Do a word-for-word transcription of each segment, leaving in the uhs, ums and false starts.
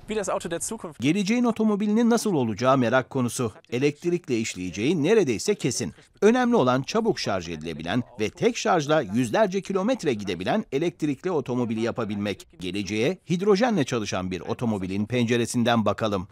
Geleceğin otomobilinin nasıl olacağı merak konusu. Elektrikle işleyeceği neredeyse kesin. Önemli olan çabuk şarj edilebilen ve tek şarjla yüzlerce kilometre gidebilen elektrikli otomobili yapabilmek. Geleceğe hidrojenle çalışan bir otomobilin penceresinden bakalım.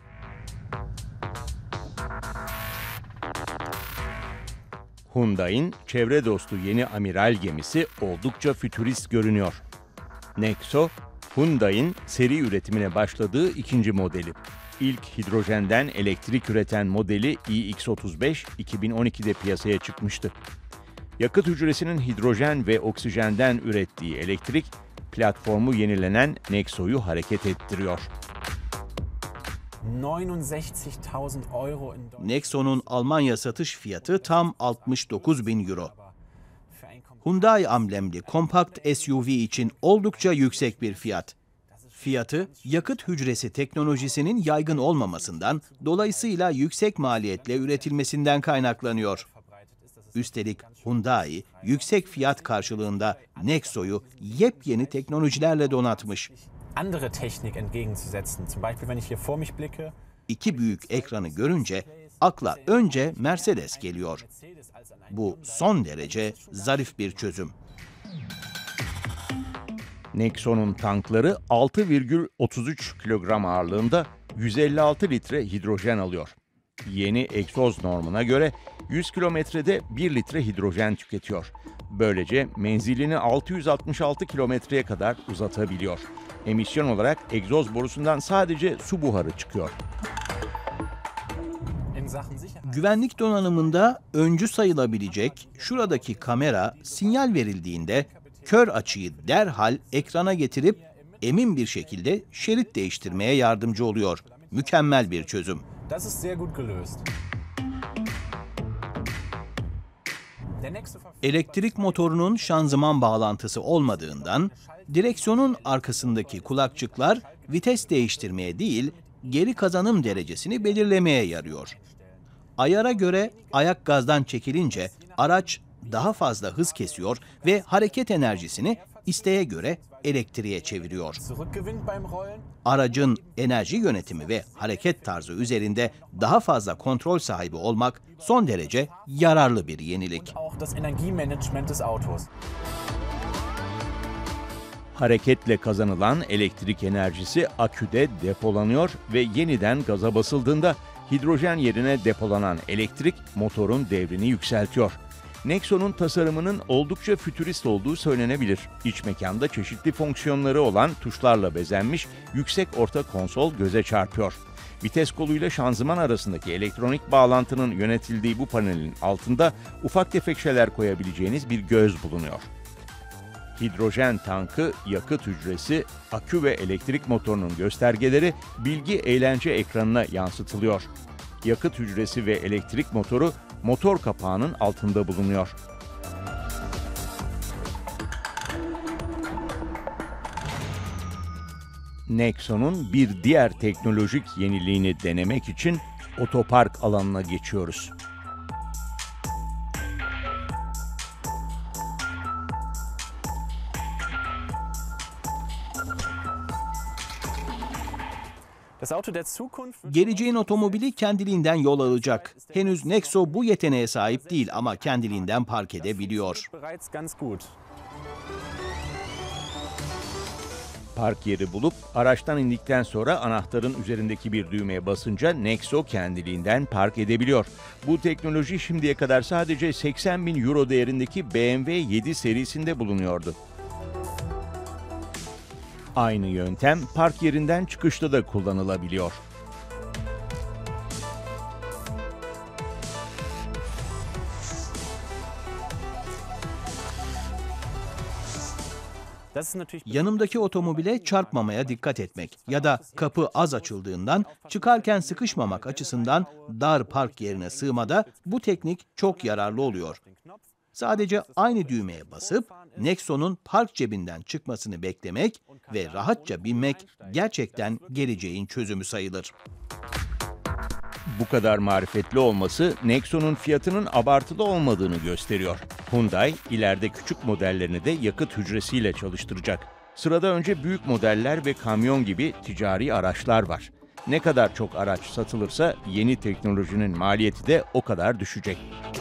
Hyundai'in çevre dostu yeni amiral gemisi oldukça fütürist görünüyor. Nexo, Hyundai'in seri üretimine başladığı ikinci modeli. İlk hidrojenden elektrik üreten modeli i x otuz beş iki bin on ikide piyasaya çıkmıştı. Yakıt hücresinin hidrojen ve oksijenden ürettiği elektrik, platformu yenilenen Nexo'yu hareket ettiriyor. Nexo'nun Almanya satış fiyatı tam altmış dokuz bin euro. Hyundai amblemli kompakt S U V için oldukça yüksek bir fiyat. Fiyatı, yakıt hücresi teknolojisinin yaygın olmamasından, dolayısıyla yüksek maliyetle üretilmesinden kaynaklanıyor. Üstelik Hyundai, yüksek fiyat karşılığında Nexo'yu yepyeni teknolojilerle donatmış. İki büyük ekranı görünce akla önce Mercedes geliyor. Bu son derece zarif bir çözüm. Nexo'nun tankları altı virgül otuz üç kilogram ağırlığında yüz elli altı litre hidrojen alıyor. Yeni egzoz normuna göre yüz kilometrede bir litre hidrojen tüketiyor. Böylece menzilini altı yüz altmış altı kilometreye kadar uzatabiliyor. Emisyon olarak egzoz borusundan sadece su buharı çıkıyor. Güvenlik donanımında öncü sayılabilecek şuradaki kamera sinyal verildiğinde kör açıyı derhal ekrana getirip emin bir şekilde şerit değiştirmeye yardımcı oluyor. Mükemmel bir çözüm. Elektrik motorunun şanzıman bağlantısı olmadığından direksiyonun arkasındaki kulakçıklar vites değiştirmeye değil, geri kazanım derecesini belirlemeye yarıyor. Ayara göre ayak gazdan çekilince araç daha fazla hız kesiyor ve hareket enerjisini isteğe göre elektriğe çeviriyor. Aracın enerji yönetimi ve hareket tarzı üzerinde daha fazla kontrol sahibi olmak son derece yararlı bir yenilik. Hareketle kazanılan elektrik enerjisi aküde depolanıyor ve yeniden gaza basıldığında hidrojen yerine depolanan elektrik motorun devrini yükseltiyor. Nexo'nun tasarımının oldukça fütürist olduğu söylenebilir. İç mekanda çeşitli fonksiyonları olan tuşlarla bezenmiş yüksek orta konsol göze çarpıyor. Vites koluyla şanzıman arasındaki elektronik bağlantının yönetildiği bu panelin altında ufak tefek şeyler koyabileceğiniz bir göz bulunuyor. Hidrojen tankı, yakıt hücresi, akü ve elektrik motorunun göstergeleri bilgi eğlence ekranına yansıtılıyor. Yakıt hücresi ve elektrik motoru motor kapağının altında bulunuyor. Nexo'nun bir diğer teknolojik yeniliğini denemek için otopark alanına geçiyoruz. Geleceğin otomobili kendiliğinden yol alacak. Henüz Nexo bu yeteneğe sahip değil ama kendiliğinden park edebiliyor. Park yeri bulup araçtan indikten sonra anahtarın üzerindeki bir düğmeye basınca Nexo kendiliğinden park edebiliyor. Bu teknoloji şimdiye kadar sadece seksen bin euro değerindeki B M W yedi serisinde bulunuyordu. Aynı yöntem park yerinden çıkışta da kullanılabiliyor. Yanımdaki otomobile çarpmamaya dikkat etmek ya da kapı az açıldığından çıkarken sıkışmamak açısından dar park yerine sığmada bu teknik çok yararlı oluyor. Sadece aynı düğmeye basıp Nexo'nun park cebinden çıkmasını beklemek ve rahatça binmek gerçekten geleceğin çözümü sayılır. Bu kadar marifetli olması Nexo'nun fiyatının abartılı olmadığını gösteriyor. Hyundai ileride küçük modellerini de yakıt hücresiyle çalıştıracak. Sırada önce büyük modeller ve kamyon gibi ticari araçlar var. Ne kadar çok araç satılırsa yeni teknolojinin maliyeti de o kadar düşecek.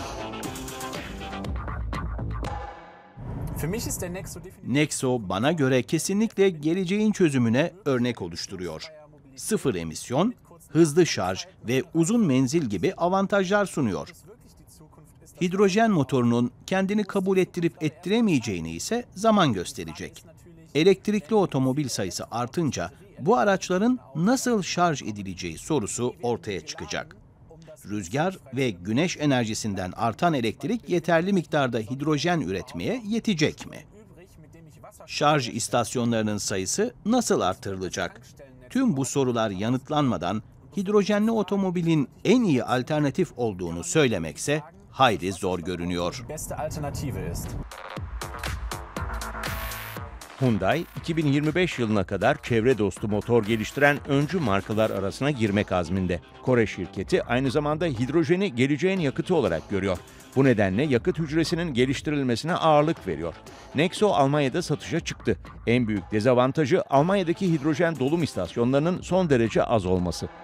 Nexo bana göre kesinlikle geleceğin çözümüne örnek oluşturuyor. Sıfır emisyon, hızlı şarj ve uzun menzil gibi avantajlar sunuyor. Hidrojen motorunun kendini kabul ettirip ettiremeyeceğini ise zaman gösterecek. Elektrikli otomobil sayısı artınca bu araçların nasıl şarj edileceği sorusu ortaya çıkacak. Rüzgar ve güneş enerjisinden artan elektrik yeterli miktarda hidrojen üretmeye yetecek mi? Şarj istasyonlarının sayısı nasıl artırılacak? Tüm bu sorular yanıtlanmadan hidrojenli otomobilin en iyi alternatif olduğunu söylemekse hayli zor görünüyor. Hyundai, iki bin yirmi beş yılına kadar çevre dostu motor geliştiren öncü markalar arasına girmek azminde. Kore şirketi aynı zamanda hidrojeni geleceğin yakıtı olarak görüyor. Bu nedenle yakıt hücresinin geliştirilmesine ağırlık veriyor. Nexo Almanya'da satışa çıktı. En büyük dezavantajı Almanya'daki hidrojen dolum istasyonlarının son derece az olması.